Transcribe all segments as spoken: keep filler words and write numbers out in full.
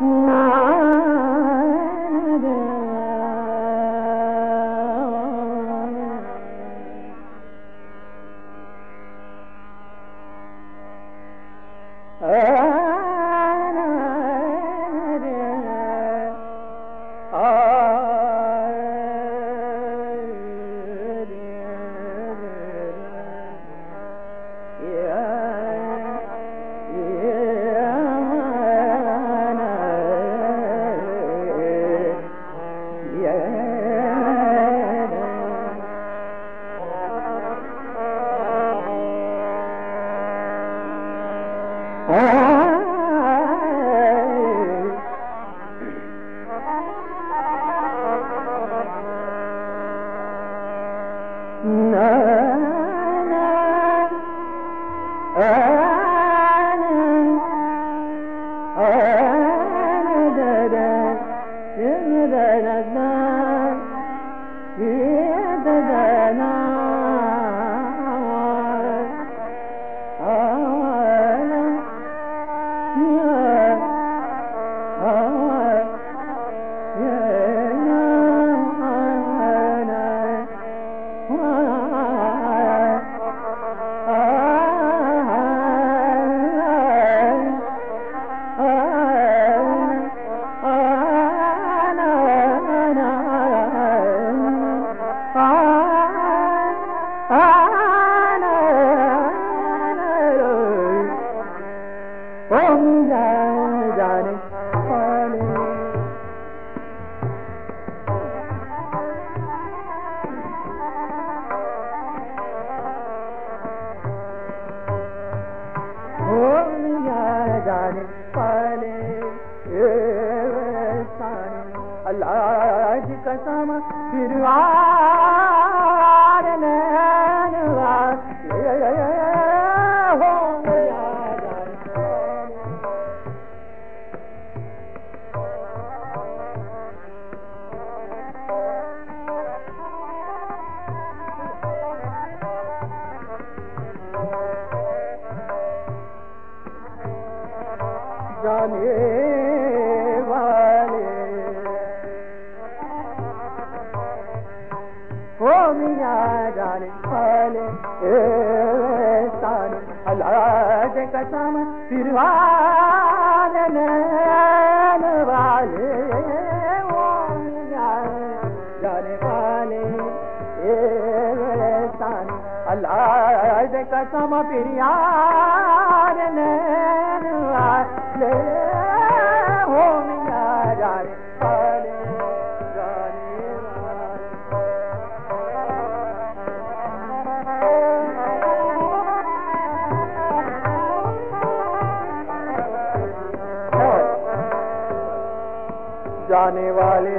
जाने वाले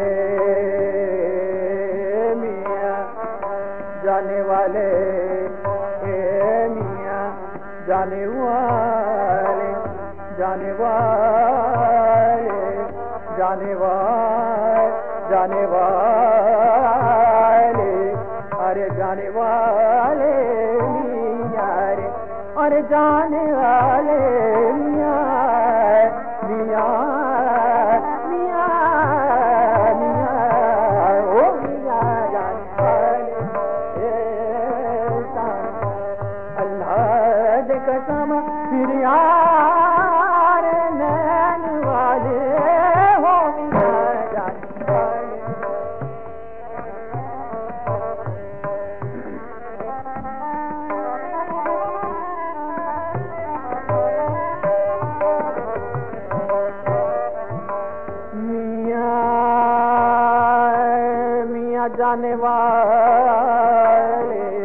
मियाँ जाने वाले मियाँ जाने वाले जाने वाले जाने वाले जाने वाले अरे जाने वाले मियाँ रे अरे जाने वाले मियाँ मियाँ जाने वाले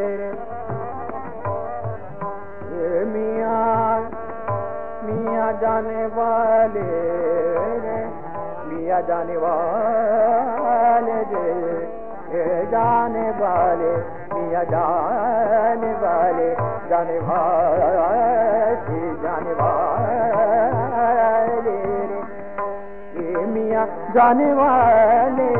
मियाँ मियाँ जाने वाले मियाँ जाने वाले जे जाने वाले मियाँ जाने वाले जाने वाले जाने वाले मियाँ जाने वाले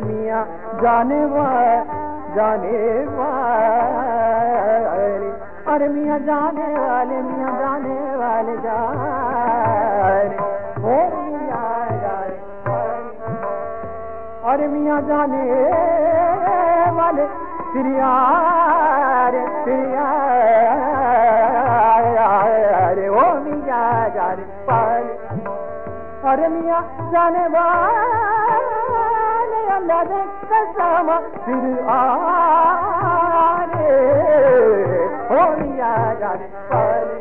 जाने वाले जाने वाले अरे मियाँ जाने वाले मियाँ जाने वाले जाने ओ मियाँ जाने अरे मियाँ जाने वाले फिर यारे फिर यारे ओ मियाँ जाने वाले अरे मियाँ जाने वाले अल्लाह ने कसम फिर आरे ओ मियाँ जाने वाले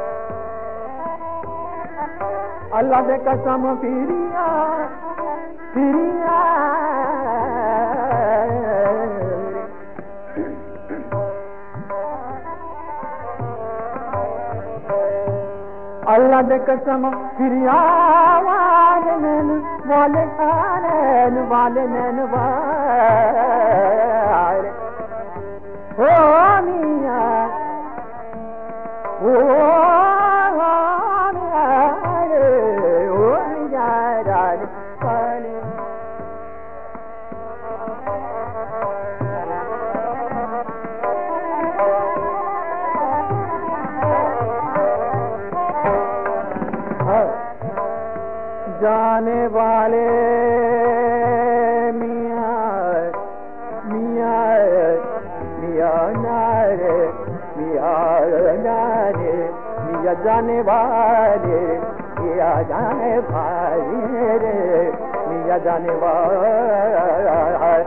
अल्लाह ने कसम फिर फिर अल्लाह दे कसम फिर वाले नैन वाले नैन वाले नैन वाले ओ मियाँ ओ मियाँ ओ मियाँ वाले जाने वाले मियाँ मियाँ मियाँ नारे मियाँ नारे मियाँ जाने वाले मियाँ जाने वाले रे मियाँ जाने वाले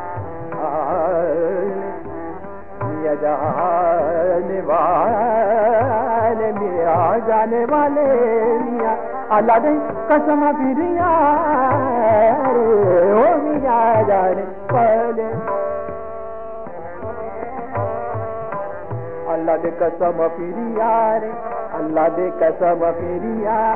मियाँ जाने वाले मियाँ जाने वाले मियाँ अल्लाह ने कसम फिर यारे ओ मियाँ जाने वाले अल्लाह दे कसम फिर यारे अल्लाह दे कसम फिर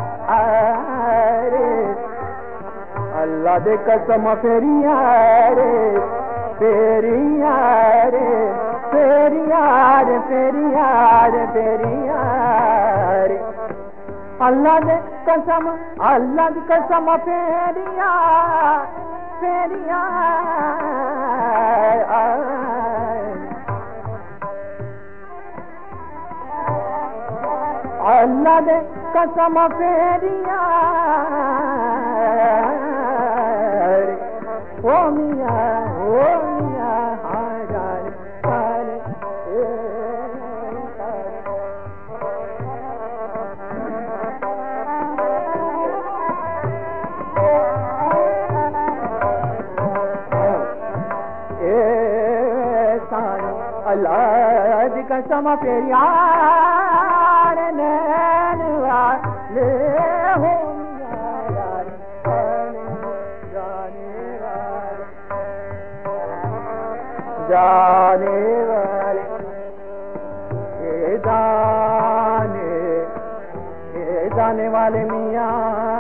यारे अल्लाह दे कसम फिर यारे फेरी यारे फेरी यारे फेरी यारे फेरी यारे अल्लाह दे कसम अल्लाह दी कसम फेरिया फेरिया अल्लाह दे कसम फेरिया ओ मियाँ ओ मियाँ हारे हारे अल्लाह दी कसम फेरी यार नैन वाले हो जाने वाले ये जाने ये जाने वाले मियाँ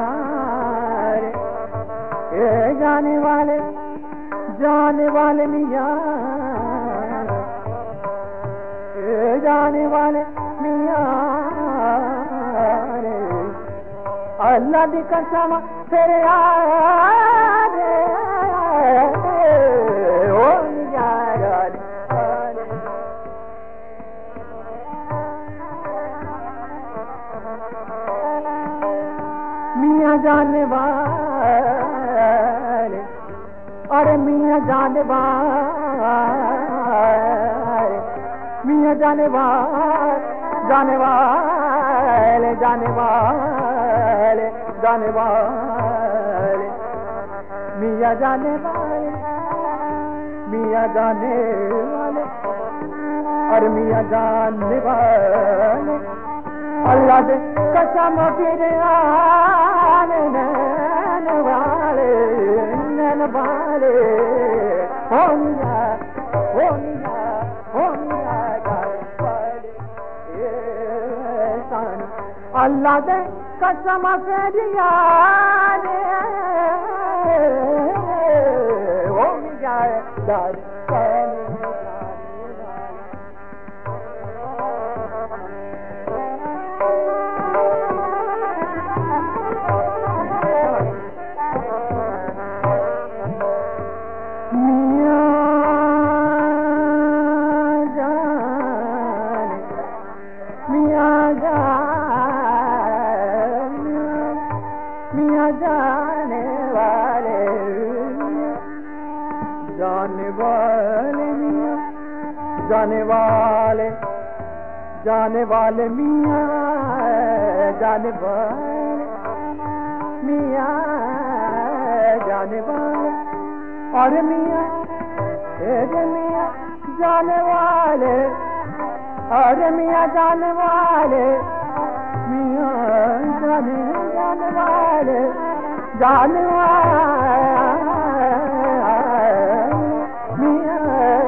ये जाने वाले जाने वाले मियाँ जाने वाले मियाँ अल्लाह दी कसम फिर यारे ओ मियाँ जाने मियाँ जाने वाले अरे मियाँ जाने वाले मियाँ जाने वाले जाने वाले जाने वाले जाने वाले मियाँ जाने वाले मियाँ जाने वाले और मियाँ जाने वाले अल्लाह दे कसम फिर आने नैन वाले नैन वाले हो मियाँ हो मियाँ हो मियाँ अल्लाह दे कसम फेरिया रे ओ मियाँ जाने जाने वाले मियाँ जाने वाले जाने वाले मियाँ जाने वाले मियाँ जाने वाले और मियाँ तेरे मियाँ जाने वाले और मियाँ जाने वाले मियाँ जाने जाने वाले जाने वाले मियाँ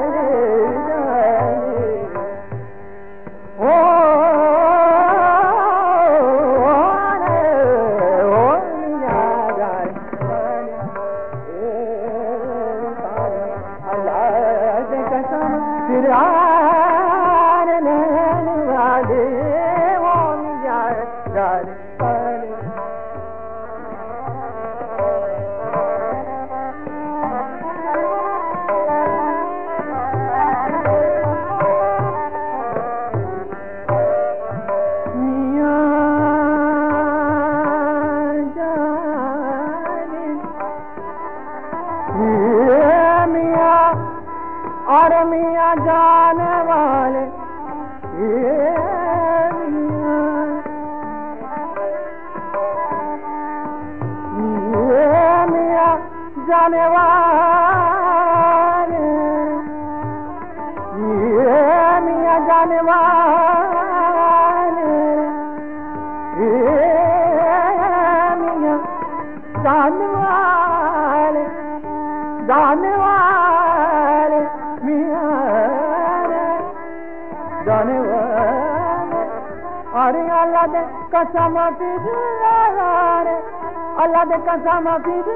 और मियाँ जाने वाले ये मियाँ ये मियाँ जाने वाले ये मियाँ जाने वाले ये मियाँ जाने वाले जाने वाले जाने वाले अरे अल्लाह दे कसम फिर अल्लाह दे कसम फिर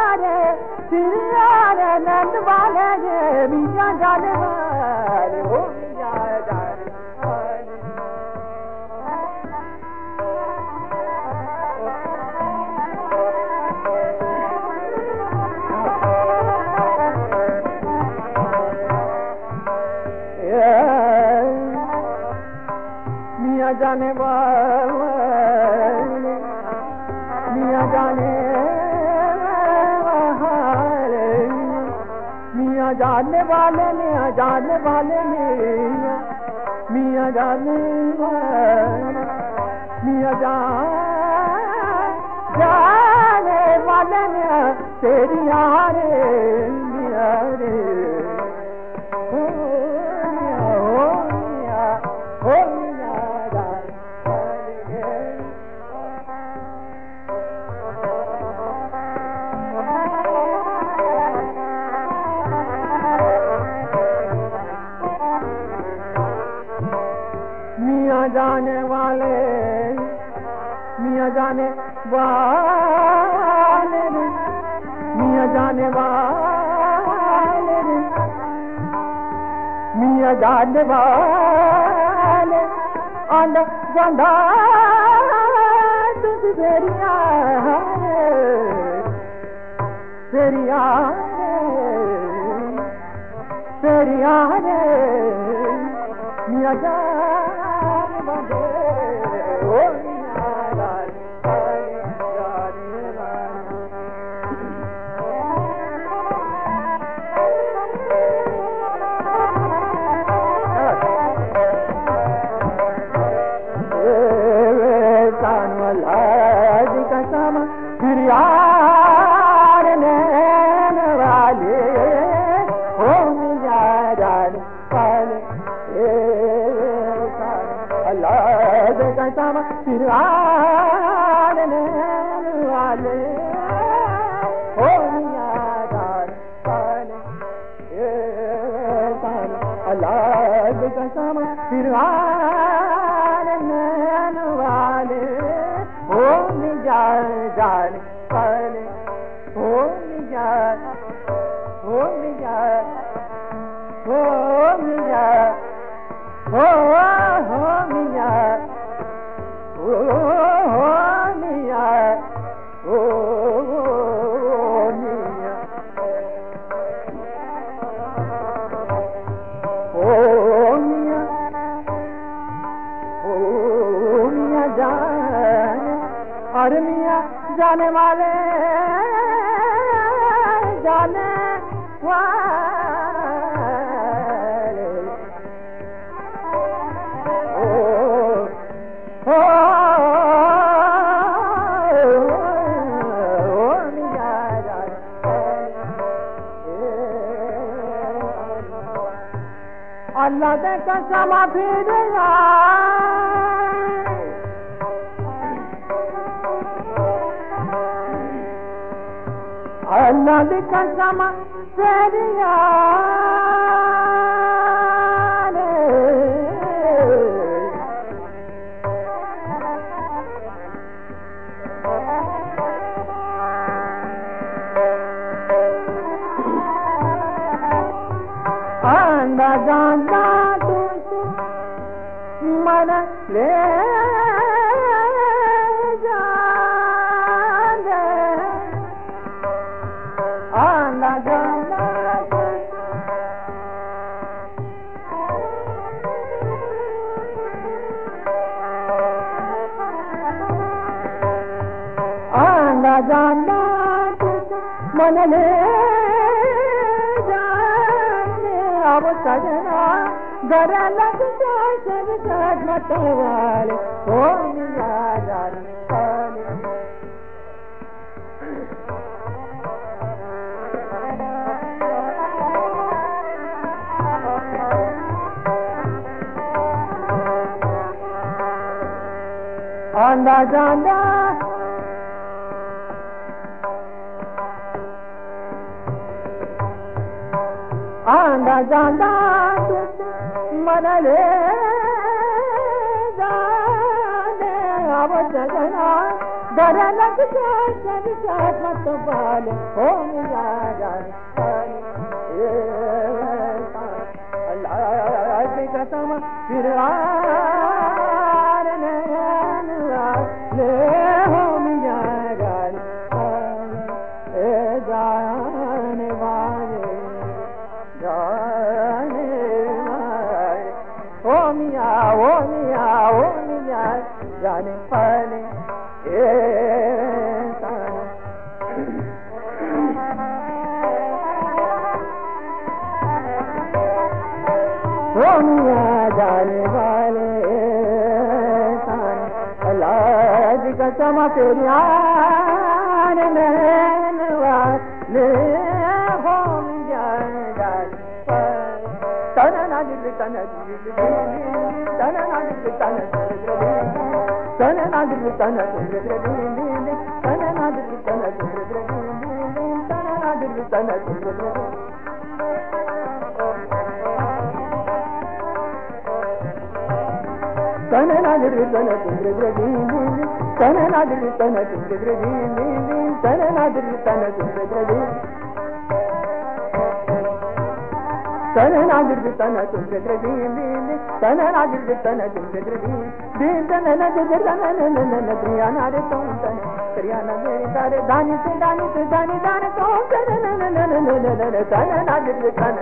फिर नंद वाले ये मियाँ जाने वाले ओ मियाँ जाने मियाँ जाने वाले मियाँ जाने वाले मियाँ जाने वाले मियाँ जाने वाले मियाँ मियाँ जाने वाले मियाँ जाने वाले मियाँ तेरी यारे मियाँ रे हो मियाँ हो मियाँ हो मियाँ जाने वाले मियाँ जाने वाले मियाँ जाने वाले मियाँ जाने वाले आंदा जांदा तुझ तेरिया तेरिया तेरिया मियाँ जाने वाले ओ मियाँ जाने कसम फिर यार नैन वाले हो मियाँ जाने वाले अल्लाह दे कसम फिर यार नैन वाले हो मियाँ जाने वाले अल्लाह दे कसम फिर यार नैन वाले हो मियाँ जाने वाले हो मियाँ हो मियाँ हो मियाँ हो हो मियाँ हो हो मियाँ हो मियाँ हो मियाँ हो मियाँ जाने और मियाँ जाने वाले जाने वाले अल्लाह दे कसम फिर अल्लाह दे कसम फिर आंदा जांदा तू मन ले जांदे आंदा जांदा आंदा जांदा तू मन ले अब सजना गरा लग जाए सब साथ मतवाले ओ मिया जान आंदा जांदा आंदा जांदा मन ले जाने अब सजना घर लग जाए सब साथ मत बाल हो मिया जान अल्लाह की कसम फिर ले हो मिया जान जाने वाले जाने वाले ओ मिया ओ मिया ओ मिया जाने वाले ओ मिया जाने वाले अल्लाह की कसम तेरी आन नैन वाले हो मिया तन नादिल तन तन नादिल तन तन नादिल तन तन नादिल तन तन नादिल तन तन नादिल तन तन नादिल तन तन नादिल तन तन नादिल तन तन नादिल तन दिन तन न जरन न न प्रिया नारे तो तन प्रिया न मेरे तारे दानी से दानी से दानी दाने तो तन न न न न न तन नादिल तन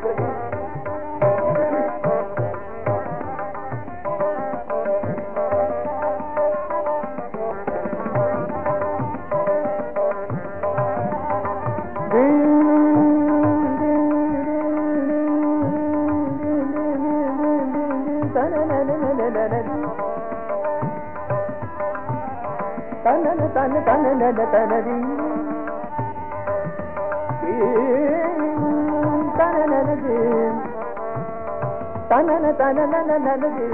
तन तन तन न तन दी तन न दी तन न तन न न दी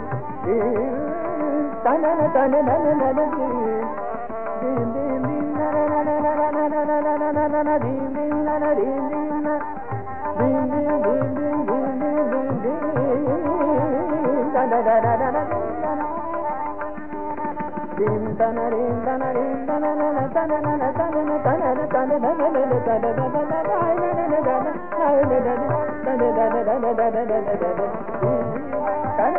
तन न तन न न दी दिन दिन दिन न न न न न न न न न दिन दिन न न दिन दिन न दिन दिन दिन दिन दिन दिन दिन da da da da da da din tana din tana din tana na na tana na na tana na tana na tana na na na da da da da da da na na na da na na da da da da da da da da da da da da tana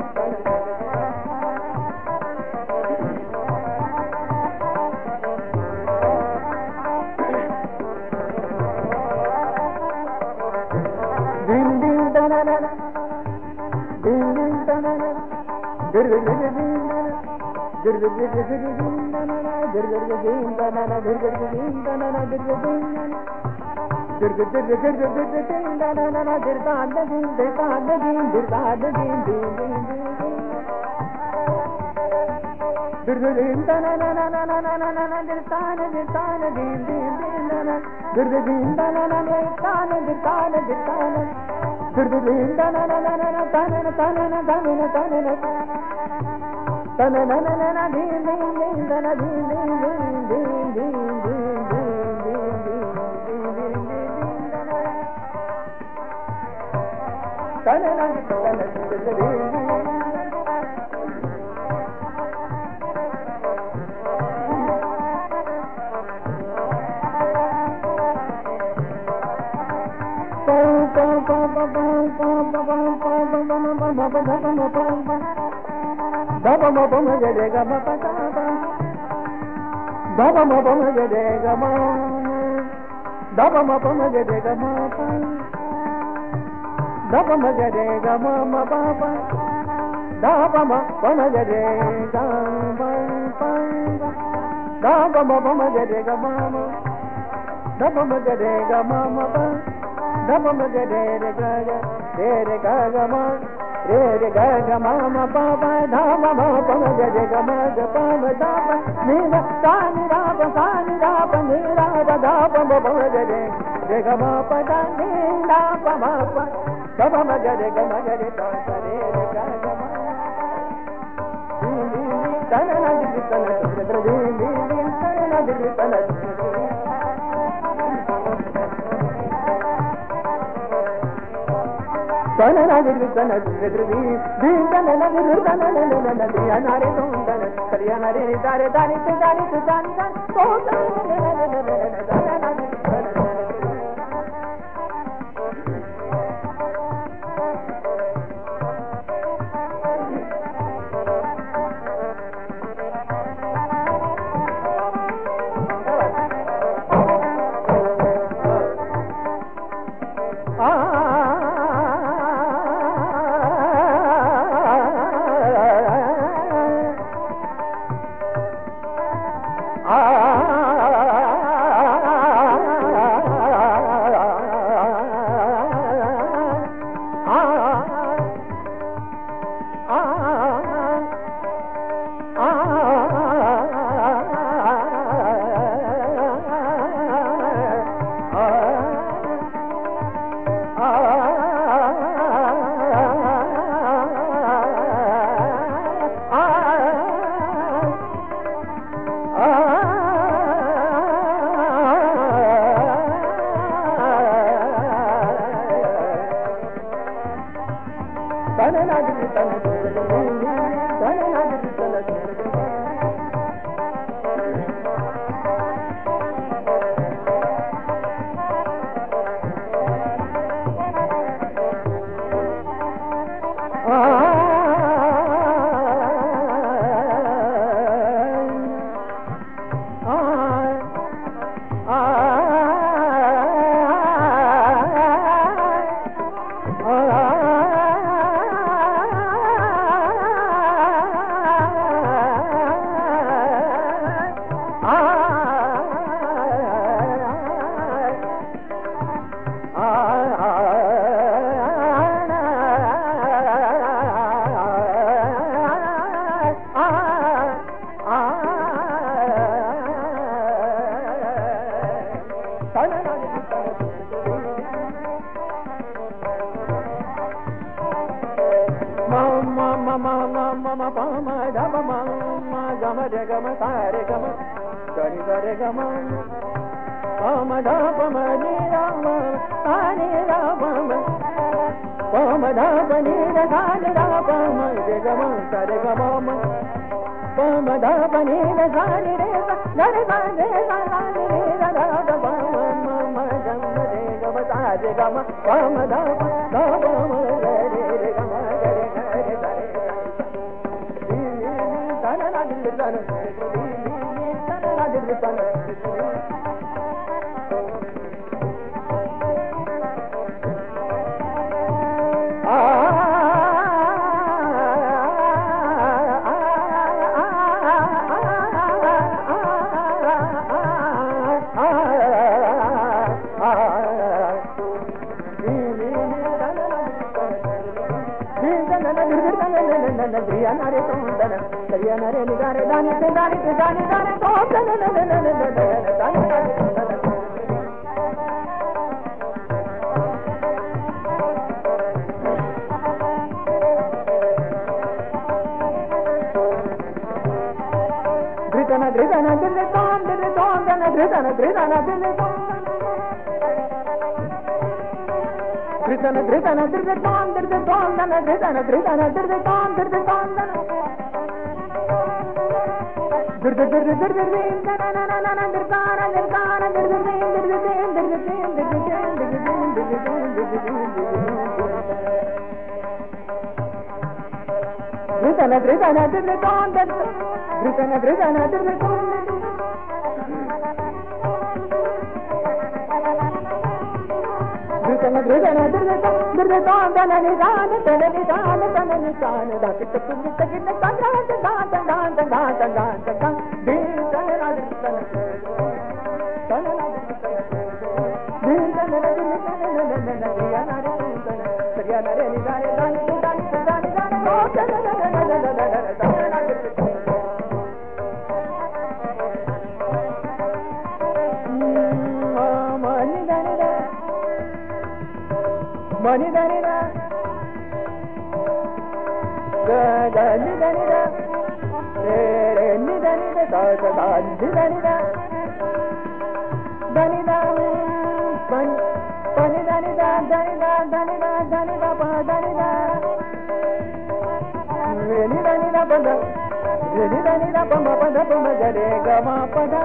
din din tana na na din din tana na dir dir dir dir Gir gir gir gir gir na na na gir gir gir gir na na na gir gir gir na na na gir gir gir na na gir gir gir gir gir gir gir na na na na gir ta na gir gir ta na gir gir ta na gir gir gir gir gir na na na na na na na na na na gir ta na gir ta na gir gir gir na na gir gir na na na gir ta na gir ta na gir ta na Thank you. ధృతన ధృతన ధృతన ధృతన ధృతాం ధృతాం దన ధృతన ధృతన ధృతాం ధృతాం దన ధృత ధృత ధృత దన నన నన ధృతాన ధృతాన ధృత ధృత ధృత ధృతన ధృతన ధృతాం ధృతన ధృతన ధృతాం ధృతన ధృతన ధృతాం ధృతాం దన నిదాన తన నిదాన తన నిదాన దాకిట కుంగిట గిట సంగాత గాత గాత గాత గాత గాత దీతన ధృతన తన దీతన ధృతన నియాన ధృతన సరియాన రే నిదాన దాన దాన దాన దాన గోచన మని ధనిర గని ధనిర రే ని ధనిర దాస దాని ధనిర ధనిద పని పని ధనిద ధనిద ధనిద ధనిద ప ధనిద ని ధనిద పద ని ధనిద పమ పద పమ గరే గమ పద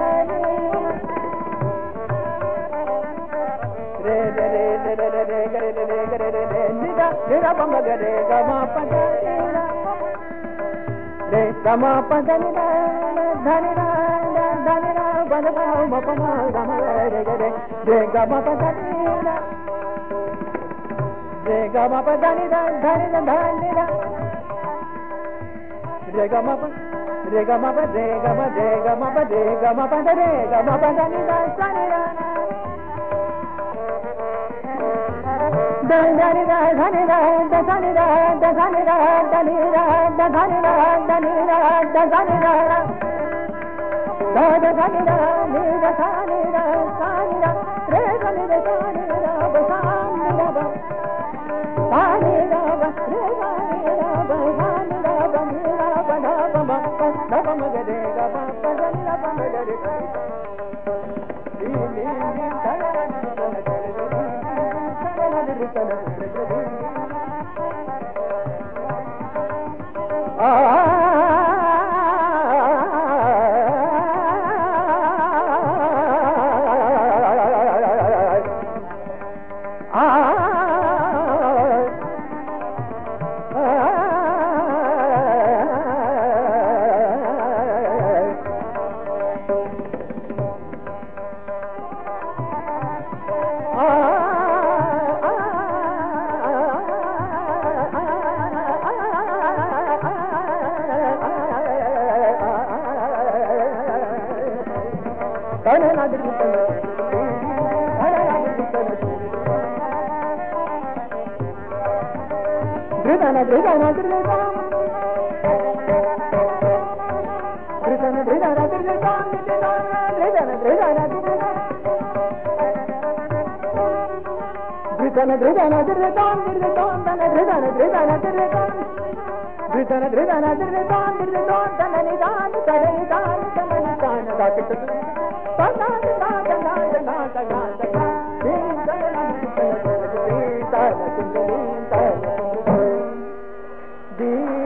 రే రే రే రే రే రే రే రే రే రే రే రే నిద నిద పమ గరే గమ పద రే గమ పద నిద ధనిద ధనిద పద పమ పమ గమ రే రే రే గమ పద నిద రే గమ పద నిద ధనిద ధనిద రే గమ పద రే గమ పద రే గమ రే గమ పద రే గమ పద రే గమ పద నిద సనిద ధని ధని ధని ధని ధని ధని ధని ధని ధని దాద ధని ధని ధని ధని రే ధని ధని బసాని దబ ధని దబ రే ధని దబ ధని దబ నీరా బద బమ దబ మగరే గబ పదని దబ మగరే నీ నీ నీ ధని ఆ ధృతన ధృతన ధృతాం ధృతన ధృతన ధృతాం ధృతన ధృతన ధృతన ధృతన ధృతాం ధృతాం తన ధృతన ధృతన ధృతాం ధృతన ధృతన ధృతాం ధృతాం తన నిదాన తన నిదాన తన నిదాన దాకిట పదాన దాన దాన దాన దాన దీతన దీతన దీతన దీతన